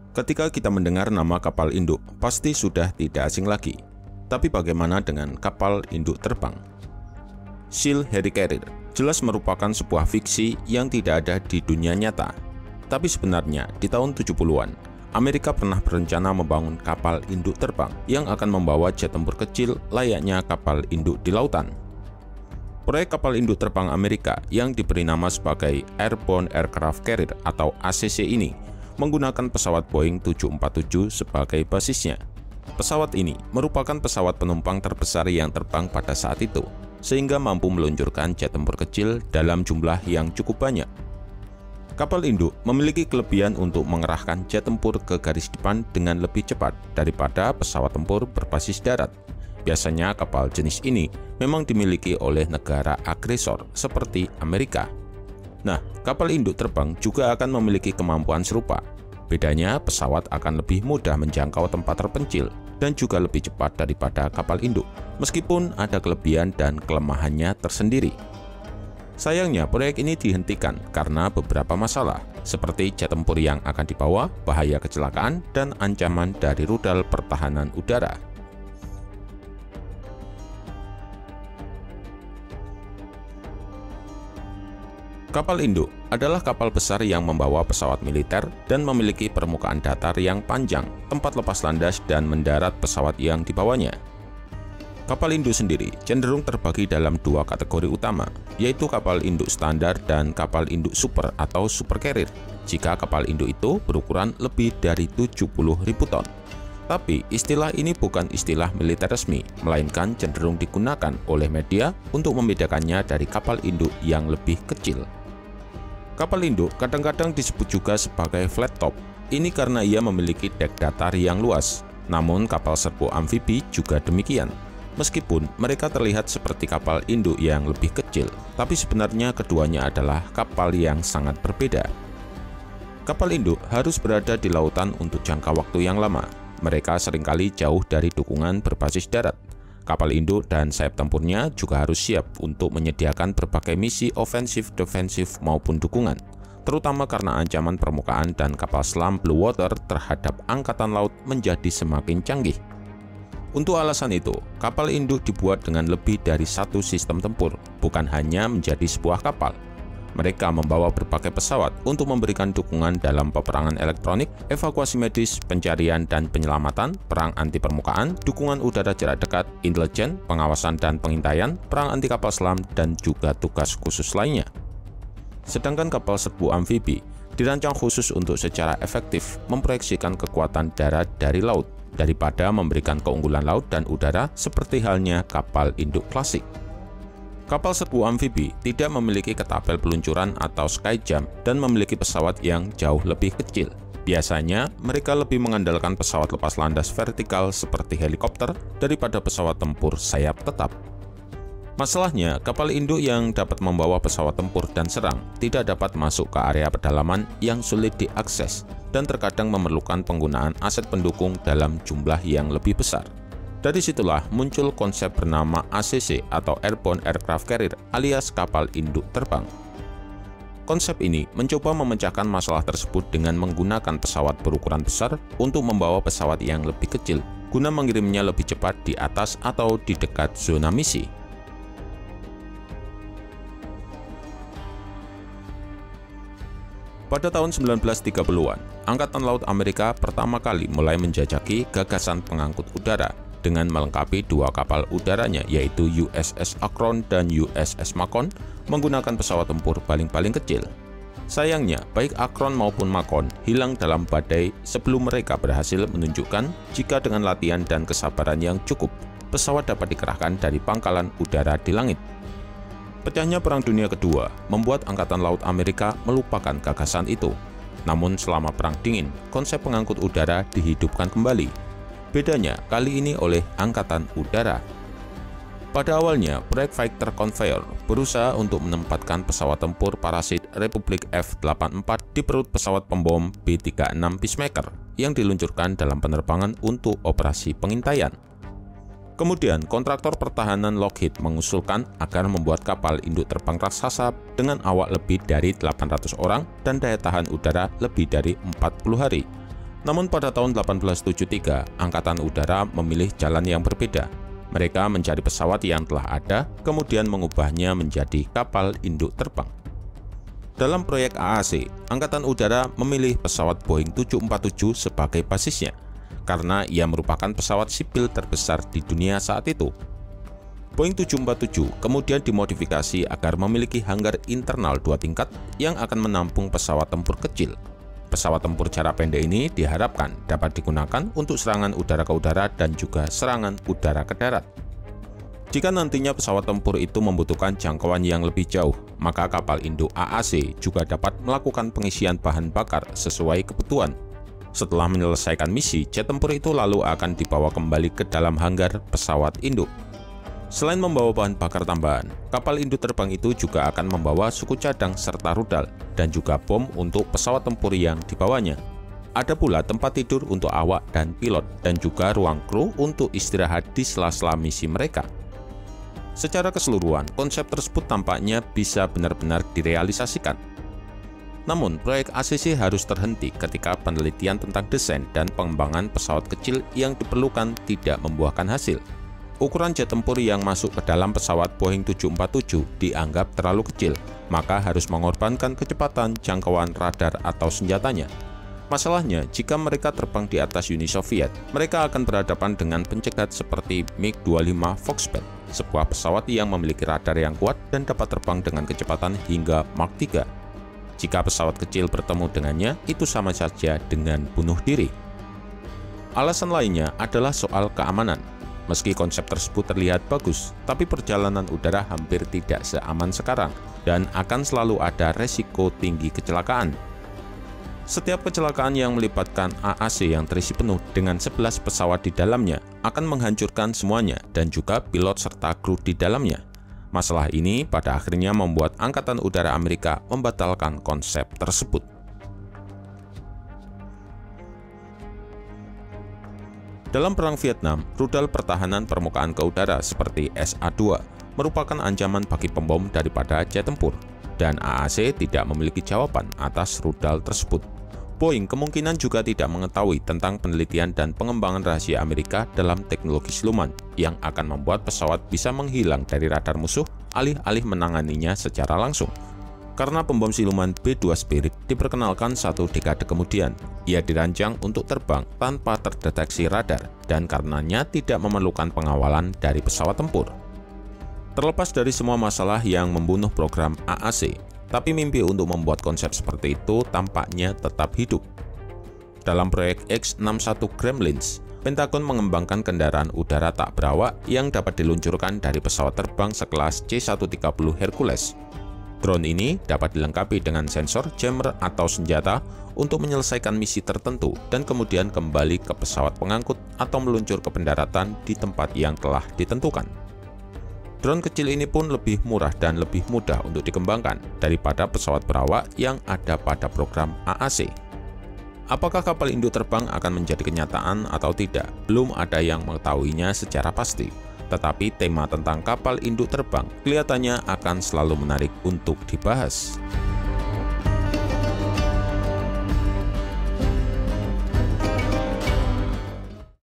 Ketika kita mendengar nama kapal induk, pasti sudah tidak asing lagi. Tapi bagaimana dengan kapal induk terbang? Sea Harry Carrier jelas merupakan sebuah fiksi yang tidak ada di dunia nyata. Tapi sebenarnya di tahun 70-an, Amerika pernah berencana membangun kapal induk terbang yang akan membawa jet tempur kecil layaknya kapal induk di lautan. Proyek kapal induk terbang Amerika yang diberi nama sebagai Airborne Aircraft Carrier atau ACC ini menggunakan pesawat Boeing 747 sebagai basisnya. Pesawat ini merupakan pesawat penumpang terbesar yang terbang pada saat itu, sehingga mampu meluncurkan jet tempur kecil dalam jumlah yang cukup banyak. Kapal induk memiliki kelebihan untuk mengerahkan jet tempur ke garis depan dengan lebih cepat daripada pesawat tempur berbasis darat. Biasanya kapal jenis ini memang dimiliki oleh negara agresor seperti Amerika. Nah, kapal induk terbang juga akan memiliki kemampuan serupa. Bedanya, pesawat akan lebih mudah menjangkau tempat terpencil dan juga lebih cepat daripada kapal induk, meskipun ada kelebihan dan kelemahannya tersendiri. Sayangnya, proyek ini dihentikan karena beberapa masalah, seperti jet tempur yang akan dibawa, bahaya kecelakaan, dan ancaman dari rudal pertahanan udara. Kapal induk adalah kapal besar yang membawa pesawat militer dan memiliki permukaan datar yang panjang, tempat lepas landas dan mendarat pesawat yang dibawanya. Kapal induk sendiri cenderung terbagi dalam dua kategori utama, yaitu kapal induk standar dan kapal induk super atau super carrier, jika kapal induk itu berukuran lebih dari 70.000 ton. Tapi istilah ini bukan istilah militer resmi, melainkan cenderung digunakan oleh media untuk membedakannya dari kapal induk yang lebih kecil. Kapal induk kadang-kadang disebut juga sebagai flat top. Ini karena ia memiliki dek datar yang luas. Namun kapal serbu amfibi juga demikian. Meskipun mereka terlihat seperti kapal induk yang lebih kecil, tapi sebenarnya keduanya adalah kapal yang sangat berbeda. Kapal induk harus berada di lautan untuk jangka waktu yang lama. Mereka seringkali jauh dari dukungan berbasis darat. Kapal induk dan sayap tempurnya juga harus siap untuk menyediakan berbagai misi ofensif, defensif, maupun dukungan, terutama karena ancaman permukaan dan kapal selam blue water terhadap angkatan laut menjadi semakin canggih. Untuk alasan itu, kapal induk dibuat dengan lebih dari satu sistem tempur, bukan hanya menjadi sebuah kapal. Mereka membawa berbagai pesawat untuk memberikan dukungan dalam peperangan elektronik, evakuasi medis, pencarian dan penyelamatan, perang anti permukaan, dukungan udara jarak dekat, intelijen, pengawasan dan pengintaian, perang anti kapal selam, dan juga tugas khusus lainnya. Sedangkan kapal serbu amfibi dirancang khusus untuk secara efektif memproyeksikan kekuatan darat dari laut, daripada memberikan keunggulan laut dan udara seperti halnya kapal induk klasik. Kapal serbu amfibi tidak memiliki ketapel peluncuran atau skyjump dan memiliki pesawat yang jauh lebih kecil. Biasanya, mereka lebih mengandalkan pesawat lepas landas vertikal seperti helikopter daripada pesawat tempur sayap tetap. Masalahnya, kapal induk yang dapat membawa pesawat tempur dan serang tidak dapat masuk ke area pedalaman yang sulit diakses dan terkadang memerlukan penggunaan aset pendukung dalam jumlah yang lebih besar. Dari situlah muncul konsep bernama ACC atau Airborne Aircraft Carrier alias kapal induk terbang. Konsep ini mencoba memecahkan masalah tersebut dengan menggunakan pesawat berukuran besar untuk membawa pesawat yang lebih kecil, guna mengirimnya lebih cepat di atas atau di dekat zona misi. Pada tahun 1930-an, Angkatan Laut Amerika pertama kali mulai menjajaki gagasan pengangkut udara dengan melengkapi dua kapal udaranya, yaitu USS Akron dan USS Macon, menggunakan pesawat tempur paling kecil. Sayangnya, baik Akron maupun Macon hilang dalam badai sebelum mereka berhasil menunjukkan jika dengan latihan dan kesabaran yang cukup, pesawat dapat dikerahkan dari pangkalan udara di langit. Pecahnya Perang Dunia Kedua membuat Angkatan Laut Amerika melupakan gagasan itu. Namun selama Perang Dingin, konsep pengangkut udara dihidupkan kembali. Bedanya kali ini oleh Angkatan Udara. Pada awalnya, proyek Fighter Convoy berusaha untuk menempatkan pesawat tempur parasit Republik F-84 di perut pesawat pembom B-36 Peacemaker yang diluncurkan dalam penerbangan untuk operasi pengintaian. Kemudian, kontraktor pertahanan Lockheed mengusulkan agar membuat kapal induk terbang raksasa dengan awak lebih dari 800 orang dan daya tahan udara lebih dari 40 hari. Namun pada tahun 1873, Angkatan Udara memilih jalan yang berbeda. Mereka mencari pesawat yang telah ada, kemudian mengubahnya menjadi kapal induk terbang. Dalam proyek AAC, Angkatan Udara memilih pesawat Boeing 747 sebagai basisnya, karena ia merupakan pesawat sipil terbesar di dunia saat itu. Boeing 747 kemudian dimodifikasi agar memiliki hanggar internal 2 tingkat yang akan menampung pesawat tempur kecil. Pesawat tempur jarak pendek ini diharapkan dapat digunakan untuk serangan udara ke udara dan juga serangan udara ke darat. Jika nantinya pesawat tempur itu membutuhkan jangkauan yang lebih jauh, maka kapal induk AAC juga dapat melakukan pengisian bahan bakar sesuai kebutuhan. Setelah menyelesaikan misi, jet tempur itu lalu akan dibawa kembali ke dalam hanggar pesawat induk. Selain membawa bahan bakar tambahan, kapal induk terbang itu juga akan membawa suku cadang serta rudal dan juga bom untuk pesawat tempur yang dibawanya. Ada pula tempat tidur untuk awak dan pilot dan juga ruang kru untuk istirahat di sela-sela misi mereka. Secara keseluruhan, konsep tersebut tampaknya bisa benar-benar direalisasikan. Namun, proyek ACC harus terhenti ketika penelitian tentang desain dan pengembangan pesawat kecil yang diperlukan tidak membuahkan hasil. Ukuran jet tempur yang masuk ke dalam pesawat Boeing 747 dianggap terlalu kecil, maka harus mengorbankan kecepatan jangkauan radar atau senjatanya. Masalahnya, jika mereka terbang di atas Uni Soviet, mereka akan berhadapan dengan pencegat seperti MiG-25 Foxbat, sebuah pesawat yang memiliki radar yang kuat dan dapat terbang dengan kecepatan hingga Mach 3. Jika pesawat kecil bertemu dengannya, itu sama saja dengan bunuh diri. Alasan lainnya adalah soal keamanan. Meski konsep tersebut terlihat bagus, tapi perjalanan udara hampir tidak seaman sekarang dan akan selalu ada resiko tinggi kecelakaan. Setiap kecelakaan yang melibatkan AAC yang terisi penuh dengan 11 pesawat di dalamnya akan menghancurkan semuanya dan juga pilot serta kru di dalamnya. Masalah ini pada akhirnya membuat Angkatan Udara Amerika membatalkan konsep tersebut. Dalam Perang Vietnam, rudal pertahanan permukaan ke udara seperti SA-2 merupakan ancaman bagi pembom daripada jet tempur, dan AAC tidak memiliki jawaban atas rudal tersebut. Boeing kemungkinan juga tidak mengetahui tentang penelitian dan pengembangan rahasia Amerika dalam teknologi siluman yang akan membuat pesawat bisa menghilang dari radar musuh alih-alih menanganinya secara langsung. Karena pembom siluman B-2 Spirit diperkenalkan 1 dekade kemudian, ia dirancang untuk terbang tanpa terdeteksi radar dan karenanya tidak memerlukan pengawalan dari pesawat tempur. Terlepas dari semua masalah yang membunuh program AAC, tapi mimpi untuk membuat konsep seperti itu tampaknya tetap hidup. Dalam proyek X-61 Gremlins, Pentagon mengembangkan kendaraan udara tak berawak yang dapat diluncurkan dari pesawat terbang sekelas C-130 Hercules. Drone ini dapat dilengkapi dengan sensor, jammer, atau senjata untuk menyelesaikan misi tertentu dan kemudian kembali ke pesawat pengangkut atau meluncur ke pendaratan di tempat yang telah ditentukan. Drone kecil ini pun lebih murah dan lebih mudah untuk dikembangkan daripada pesawat berawak yang ada pada program AAC. Apakah kapal induk terbang akan menjadi kenyataan atau tidak? Belum ada yang mengetahuinya secara pasti. Tetapi tema tentang kapal induk terbang kelihatannya akan selalu menarik untuk dibahas.